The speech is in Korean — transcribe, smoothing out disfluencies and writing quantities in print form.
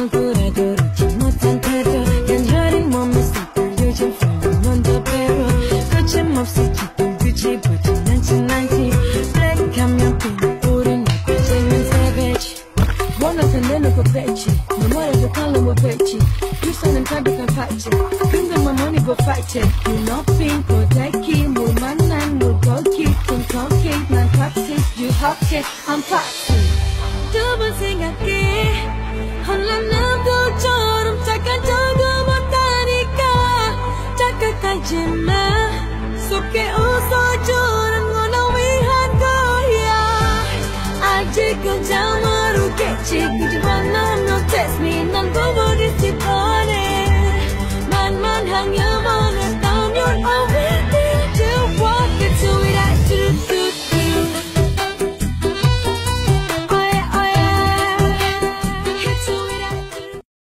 얼굴에도 잊지 못한 태도 연혈인 몸에 쏟아 요즘 풀리면 더 배워 거침없이 짙은 빛이 보진 않지 블랙하면 핀 우린 나빠지면 세배지 원해서 내놓고 뺐지 너 뭐라도 달라고 뺐지 유산은 가득한 파츠 근데 my money go fight it You know 핑 고데기 물 만난 물고기 핑크기 난 toxic You hot it I'm toxic 두 번 생각해 혼란한 것처럼 착한 척도 못하니까 착각하지마 속에 웃어주는 건 나 위한 거야 아직은 잘 모르겠지 그저 하나